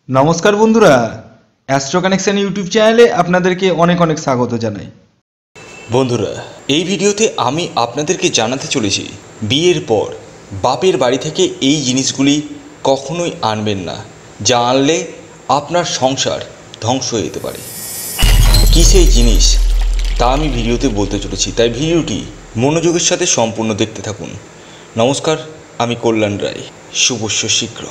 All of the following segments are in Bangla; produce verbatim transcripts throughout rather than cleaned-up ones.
নমস্কার বন্ধুরা, অ্যাস্ট্রো কানেকশন ইউটিউব চ্যানেলে আপনাদেরকে অনেক অনেক স্বাগত জানাই। বন্ধুরা, এই ভিডিওতে আমি আপনাদেরকে জানাতে চলেছি বিয়ের পর বাপের বাড়ি থেকে এই জিনিসগুলি কখনোই আনবেন না, যা আনলে আপনার সংসার ধ্বংস হয়ে যেতে পারে। কী সেই জিনিস তা আমি ভিডিওতে বলতে চলেছি, তাই ভিডিওটি মনোযোগের সাথে সম্পূর্ণ দেখতে থাকুন। নমস্কার, আমি কল্যাণ রায়। শুভস্য শীঘ্র।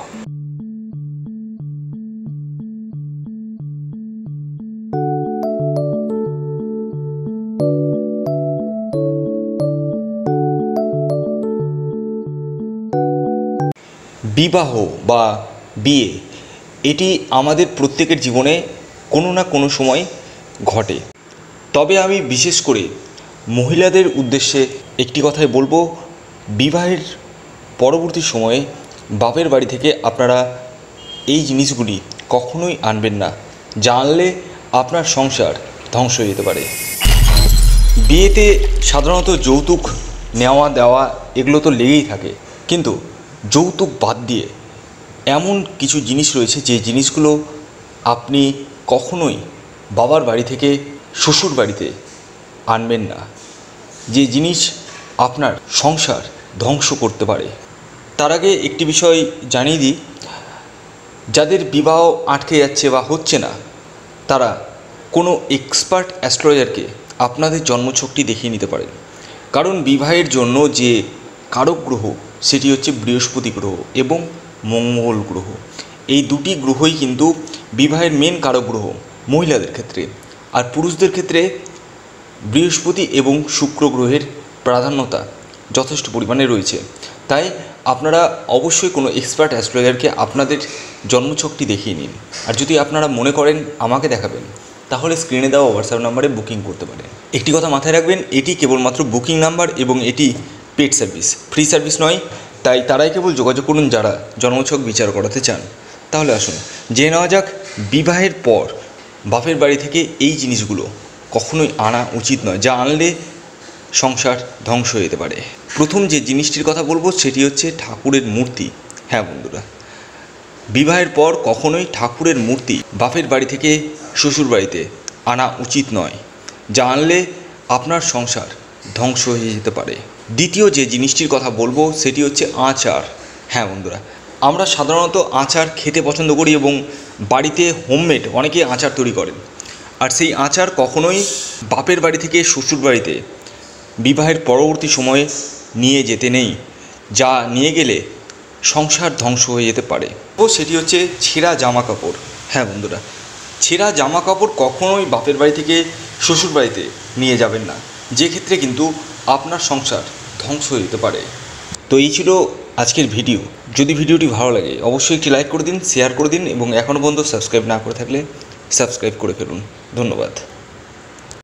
বিবাহ বা বিয়ে এটি আমাদের প্রত্যেকের জীবনে কোনো না কোনো সময় ঘটে। তবে আমি বিশেষ করে মহিলাদের উদ্দেশ্যে একটি কথাই বলবো, বিবাহের পরবর্তী সময়ে বাপের বাড়ি থেকে আপনারা এই জিনিসগুলি কখনোই আনবেন না, জানলে আপনার সংসার ধ্বংস হয়ে যেতে পারে। বিয়েতে সাধারণত যৌতুক নেওয়া দেওয়া এগুলো তো লেগেই থাকে, কিন্তু যৌতুক বাদ দিয়ে এমন কিছু জিনিস রয়েছে যে জিনিসগুলো আপনি কখনোই বাবার বাড়ি থেকে শ্বশুর বাড়িতে আনবেন না, যে জিনিস আপনার সংসার ধ্বংস করতে পারে। তার আগে একটি বিষয় জানিয়ে দিই, যাদের বিবাহ আটকে যাচ্ছে বা হচ্ছে না, তারা কোনো এক্সপার্ট অ্যাস্ট্রোলজারকে আপনাদের জন্মছকটি দেখিয়ে নিতে পারেন। কারণ বিবাহের জন্য যে কারক গ্রহ সেটি হচ্ছে বৃহস্পতি গ্রহ এবং মঙ্গল গ্রহ। এই দুটি গ্রহই কিন্তু বিবাহের মেন কারক গ্রহ মহিলাদের ক্ষেত্রে, আর পুরুষদের ক্ষেত্রে বৃহস্পতি এবং শুক্র গ্রহের প্রাধান্যতা যথেষ্ট পরিমাণে রয়েছে। তাই আপনারা অবশ্যই কোনো এক্সপার্ট অ্যাস্ট্রোলজারকে আপনাদের জন্মছকটি দেখিয়ে নিন। আর যদি আপনারা মনে করেন আমাকে দেখাবেন, তাহলে স্ক্রিনে দেওয়া হোয়াটসঅ্যাপ নাম্বারে বুকিং করতে পারেন। একটি কথা মাথায় রাখবেন, এটি কেবলমাত্র বুকিং নাম্বার এবং এটি পেড সার্ভিস, ফ্রি সার্ভিস নয়। তাই তারাই কেবল যোগাযোগ করুন যারা জন্মছক বিচার করাতে চান। তাহলে আসুন জেনে নেওয়া যাক, বিবাহের পর বাপের বাড়ি থেকে এই জিনিসগুলো কখনোই আনা উচিত নয়, যা আনলে সংসার ধ্বংস হয়ে যেতে পারে। প্রথম যে জিনিসটির কথা বলবো সেটি হচ্ছে ঠাকুরের মূর্তি। হ্যাঁ বন্ধুরা, বিবাহের পর কখনোই ঠাকুরের মূর্তি বাপের বাড়ি থেকে শ্বশুর বাড়িতে আনা উচিত নয়, যা আনলে আপনার সংসার ধ্বংস হয়ে যেতে পারে। দ্বিতীয় যে জিনিসটির কথা বলবো সেটি হচ্ছে আচার। হ্যাঁ বন্ধুরা, আমরা সাধারণত আচার খেতে পছন্দ করি এবং বাড়িতে হোমমেড অনেকে আচার তৈরি করেন। আর সেই আচার কখনোই বাপের বাড়ি থেকে শ্বশুর বাড়িতে বিবাহের পরবর্তী সময়ে নিয়ে যেতে নেই, যা নিয়ে গেলে সংসার ধ্বংস হয়ে যেতে পারে। ও সেটি হচ্ছে ছেঁড়া জামা কাপড়। হ্যাঁ বন্ধুরা, ছেঁড়া জামা কাপড় কখনোই বাপের বাড়ি থেকে শ্বশুর বাড়িতে নিয়ে যাবেন না, যে ক্ষেত্রে কিন্তু আপনার সংসার ধ্বংস হয়ে যেতে পারে। তো এই ছিল আজকের ভিডিও। যদি ভিডিওটি ভালো লাগে অবশ্যই একটি লাইক করে দিন, শেয়ার করে দিন এবং এখনও পর্যন্ত সাবস্ক্রাইব না করে থাকলে সাবস্ক্রাইব করে ফেলুন। ধন্যবাদ।